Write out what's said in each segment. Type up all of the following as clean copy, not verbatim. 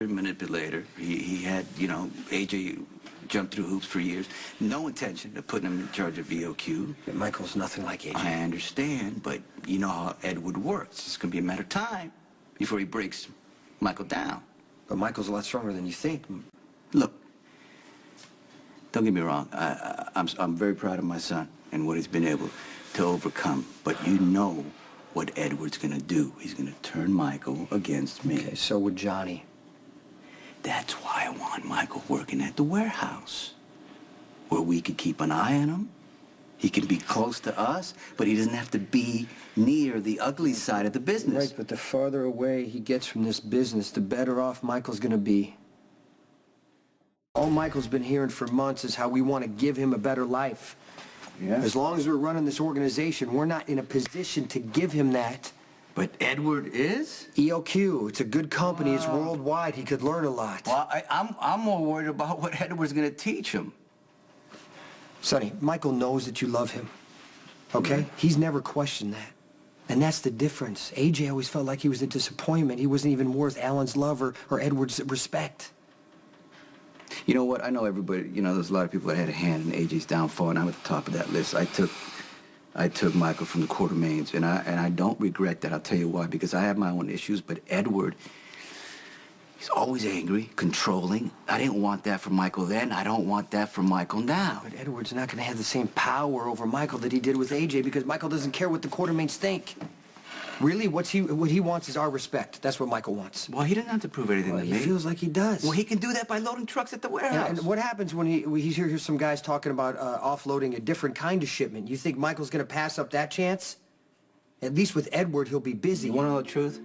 manipulator. He had, you know, AJ jumped through hoops for years. No intention of putting him in charge of EOQ. Yeah, Michael's nothing like AJ. I understand, but you know how Edward works. It's going to be a matter of time before he breaks Michael down. But Michael's a lot stronger than you think. Look, don't get me wrong. I'm very proud of my son and what he's been able to overcome. But you know what Edward's going to do. He's going to turn Michael against me. Okay, so would Johnny. That's why I want Michael working at the warehouse, where we could keep an eye on him. He can be close to us, but he doesn't have to be near the ugly side of the business. Right, but the farther away he gets from this business, the better off Michael's gonna be. All Michael's been hearing for months is how we want to give him a better life. Yeah. As long as we're running this organization, we're not in a position to give him that. But Edward is? EOQ, it's a good company, it's worldwide, he could learn a lot. Well, I'm more worried about what Edward's gonna teach him. Sonny, Michael knows that you love him, okay? He's never questioned that. And that's the difference. AJ always felt like he was a disappointment. He wasn't even worth Alan's love or Edward's respect. You know what? I know everybody, you know, there's a lot of people that had a hand in AJ's downfall, and I'm at the top of that list. I took Michael from the Quartermains, and I don't regret that. I'll tell you why, because I have my own issues, but Edward, he's always angry, controlling. I didn't want that for Michael then. I don't want that for Michael now. But Edward's not going to have the same power over Michael that he did with AJ because Michael doesn't care what the Quartermains think. Really, what he wants is our respect. That's what Michael wants. Well, he doesn't have to prove anything to me. He feels like he does. Well, he can do that by loading trucks at the warehouse. Yeah, and what happens when he hears some guys talking about offloading a different kind of shipment? You think Michael's going to pass up that chance? At least with Edward, he'll be busy. You want to know the truth?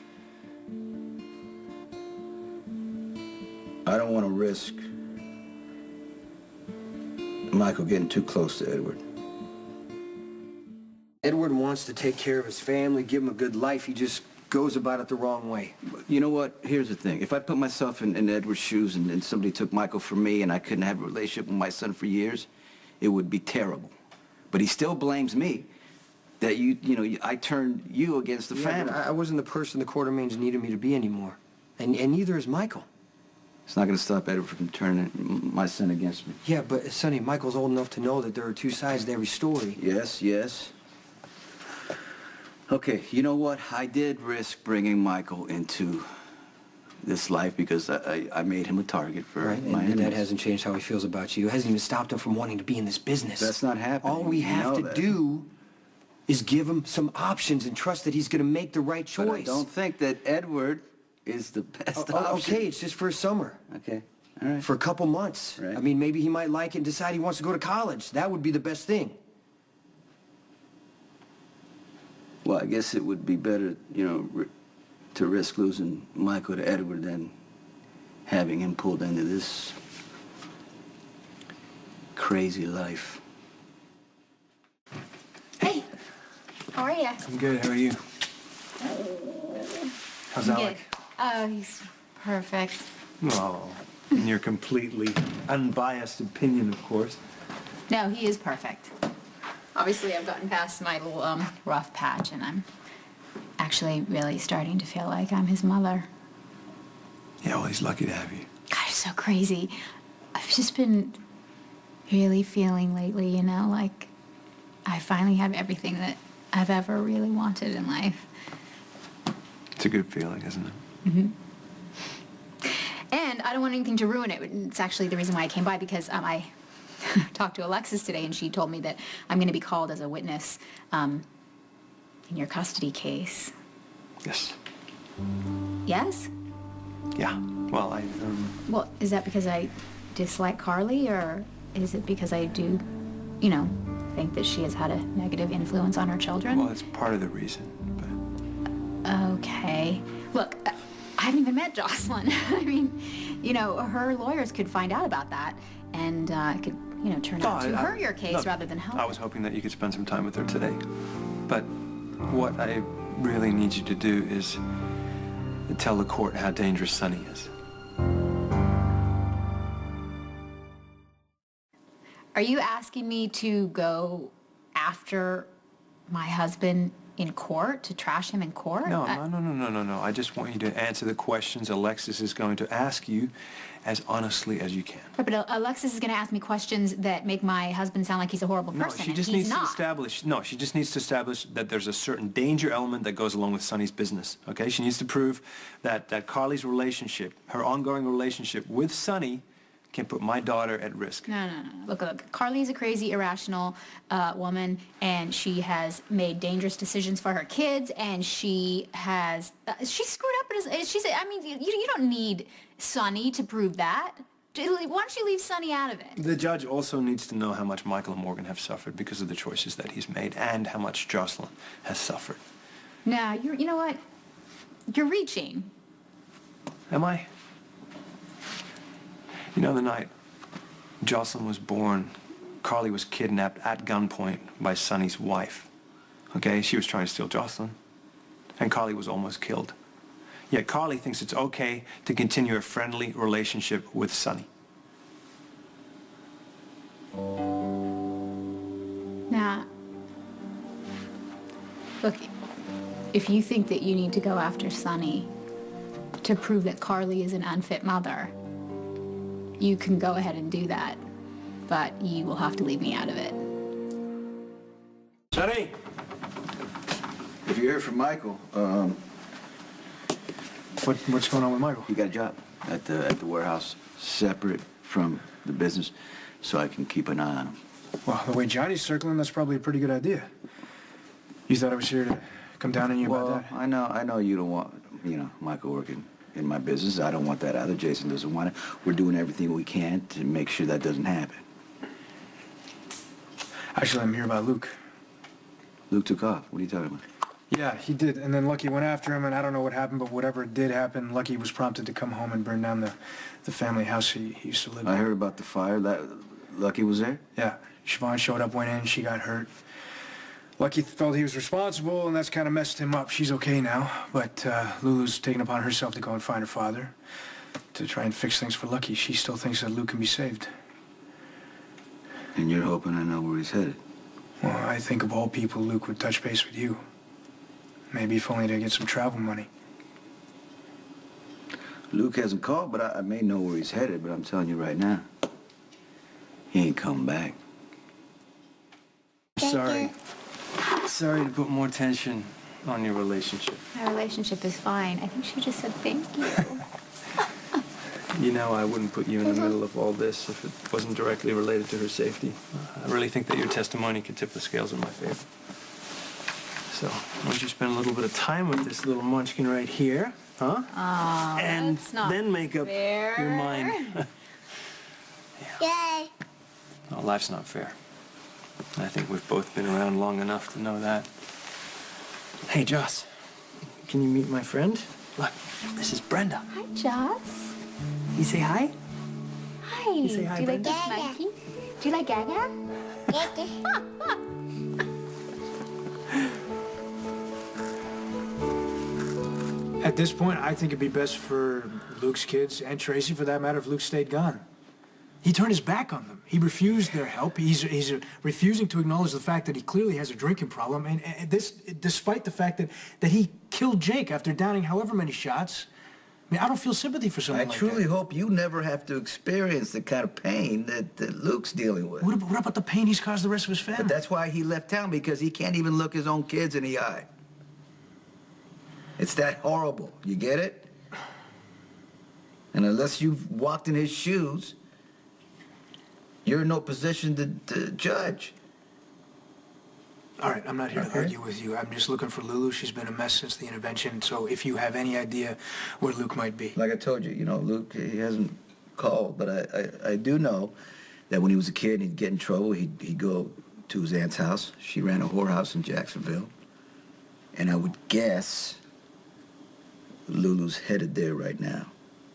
I don't want to risk Michael getting too close to Edward. Edward wants to take care of his family, give him a good life. He just goes about it the wrong way. You know what? Here's the thing. If I put myself in Edward's shoes and somebody took Michael from me and I couldn't have a relationship with my son for years, it would be terrible. But he still blames me that I turned you against the family. I wasn't the person the Quartermains needed me to be anymore. And neither is Michael. It's not going to stop Edward from turning my son against me. Yeah, but Sonny, Michael's old enough to know that there are two sides to every story. Yes, yes. Okay, you know what? I did risk bringing Michael into this life because I made him a target for my enemies. And that hasn't changed how he feels about you. It hasn't even stopped him from wanting to be in this business. That's not happening. All we have to do is give him some options and trust that he's going to make the right choice. But I don't think that Edward is the best option. Okay, it's just for a summer. Okay, all right. For a couple months. Right. I mean, maybe he might like it and decide he wants to go to college. That would be the best thing. Well, I guess it would be better, to risk losing Michael to Edward than having him pulled into this crazy life. Hey, how are you? I'm good. How are you? How's Alec? Good. Oh, he's perfect. Oh, in your completely unbiased opinion, of course. No, he is perfect. Obviously, I've gotten past my little rough patch, and I'm actually really starting to feel like I'm his mother. Yeah, well, he's lucky to have you. Gosh, so crazy. I've just been really feeling lately, like I finally have everything that I've ever really wanted in life. It's a good feeling, isn't it? Mm-hmm. And I don't want anything to ruin it. It's actually the reason why I came by, because I talked to Alexis today, and she told me that I'm going to be called as a witness in your custody case. Yes. Yes? Yeah. Well, Well, is that because I dislike Carly, or is it because I do, think that she has had a negative influence on her children? Well, it's part of the reason, but... Okay. Look, I haven't even met Jocelyn. I mean, her lawyers could find out about that, and it could, turn out to hurt your case rather than help. I was hoping that you could spend some time with her today. But what I really need you to do is tell the court how dangerous Sonny is. Are you asking me to go after my husband in court, to trash him in court? No. I just want you to answer the questions Alexis is going to ask you as honestly as you can. Right, but Alexis is going to ask me questions that make my husband sound like he's a horrible person. No, she just needs to establish. No, she just needs to establish that there's a certain danger element that goes along with Sonny's business. Okay, she needs to prove that Carly's relationship, her ongoing relationship with Sonny, can put my daughter at risk. No. Look. Carly's a crazy, irrational woman, and she has made dangerous decisions for her kids, and she screwed up. I mean, you don't need Sonny to prove that. Why don't you leave Sonny out of it? The judge also needs to know how much Michael and Morgan have suffered because of the choices that he's made, and how much Jocelyn has suffered. No, you know what? You're reaching. Am I? You know, the night Jocelyn was born, Carly was kidnapped at gunpoint by Sonny's wife. Okay, she was trying to steal Jocelyn, and Carly was almost killed. Yet Carly thinks it's okay to continue a friendly relationship with Sonny. Now, look, if you think that you need to go after Sonny to prove that Carly is an unfit mother, you can go ahead and do that, but you will have to leave me out of it. Sonny! If you hear from Michael, What's going on with Michael? he got a job at the warehouse, separate from the business, so I can keep an eye on him. Well, the way Johnny's circling, that's probably a pretty good idea. You thought I was here to come down on you about that? I know you don't want, Michael working in my business. I don't want that either. Jason doesn't want it. We're doing everything we can to make sure that doesn't happen. Actually, I'm here about Luke. Luke took off. What are you talking about? Yeah, he did, and then Lucky went after him, and I don't know what happened, but whatever did happen, Lucky was prompted to come home and burn down the family house he used to live in. I heard about the fire. That Lucky was there? Yeah, Siobhan showed up, went in, she got hurt. Lucky felt he was responsible, and that's kind of messed him up. She's okay now, but Lulu's taken upon herself to go and find her father to try and fix things for Lucky. She still thinks that Luke can be saved. And you're hoping I know where he's headed? Well, I think of all people, Luke would touch base with you. Maybe if only to get some travel money. Luke hasn't called, but I may know where he's headed, but I'm telling you right now, he ain't coming back. Sorry to put more tension on your relationship. My relationship is fine. I think she just said thank you. You know I wouldn't put you in the middle of all this if it wasn't directly related to her safety. I really think that your testimony could tip the scales in my favor. So, why don't you spend a little bit of time with this little munchkin right here, huh? Oh, and that's not then make up fair. your mind. Yay! No, life's not fair. I think we've both been around long enough to know that. Hey, Joss, can you meet my friend? Look, this is Brenda. Hi, Joss. You say hi? Hi. You say hi, Do you like Brenda? this monkey? Do you like Gaga? At this point, I think it'd be best for Luke's kids, and Tracy for that matter, if Luke stayed gone. He turned his back on them. He refused their help. He's refusing to acknowledge the fact that he clearly has a drinking problem, and this despite the fact that he killed Jake after downing however many shots. I mean, I don't feel sympathy for someone like that. I truly hope you never have to experience the kind of pain that Luke's dealing with. What about the pain he's caused the rest of his family? But that's why he left town, because he can't even look his own kids in the eye. It's that horrible. You get it? And unless you've walked in his shoes, you're in no position to judge. All right, I'm not here to argue with you. I'm just looking for Lulu. She's been a mess since the intervention, so if you have any idea where Luke might be. Like I told you, Luke, he hasn't called, but I do know that when he was a kid and he'd get in trouble, he'd go to his aunt's house. She ran a whorehouse in Jacksonville. And I would guess Lulu's headed there right now.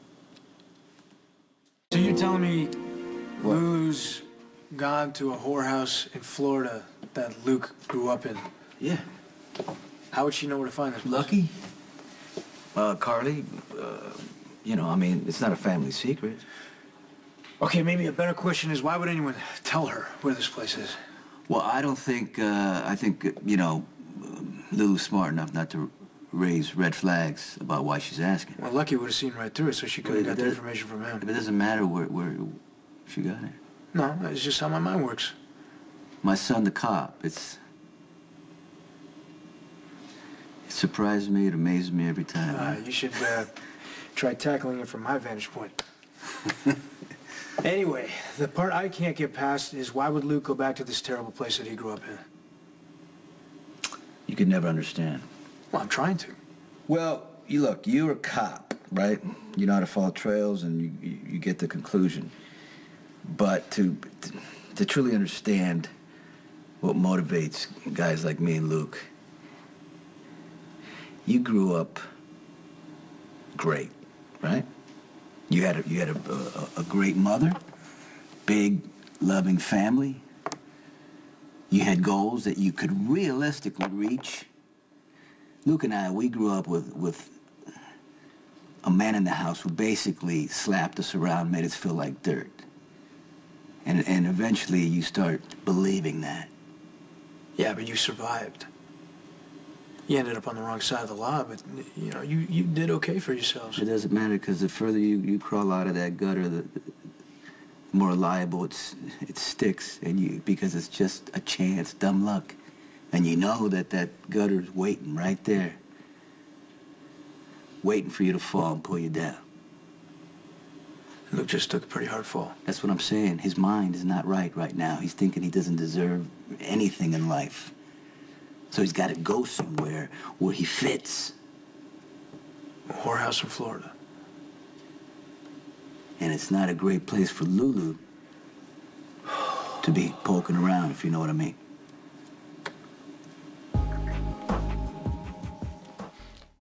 So you're telling me Lulu's gone to a whorehouse in Florida that Luke grew up in? Yeah. How would she know where to find this place? Lucky? Carly, it's not a family secret. Okay, maybe a better question is, why would anyone tell her where this place is? Well, I don't think, Lulu's smart enough not to raise red flags about why she's asking. Well, Lucky would have seen right through it, so she could have got the information from him. It doesn't matter where she got it. No, it's just how my mind works. My son, the cop, it surprises me, it amazes me every time. You should try tackling it from my vantage point. Anyway, the part I can't get past is why would Luke go back to this terrible place that he grew up in? You could never understand. Well, I'm trying to. Well, you're a cop, right? You know how to follow trails and you get the conclusion. But to truly understand what motivates guys like me and Luke, you grew up great, right? You had a great mother, big, loving family. You had goals that you could realistically reach. Luke and I, we grew up with a man in the house who basically slapped us around, made us feel like dirt. And eventually you start believing that. Yeah, but you survived. You ended up on the wrong side of the law, but, you did okay for yourselves. It doesn't matter, because the further you crawl out of that gutter, the more liable it sticks, because it's just a chance, dumb luck. And you know that gutter's waiting right there, waiting for you to fall and pull you down. Luke just took a pretty hard fall. That's what I'm saying. His mind is not right now. He's thinking he doesn't deserve anything in life. So he's got to go somewhere where he fits. A whorehouse in Florida. And it's not a great place for Lulu to be poking around, if you know what I mean.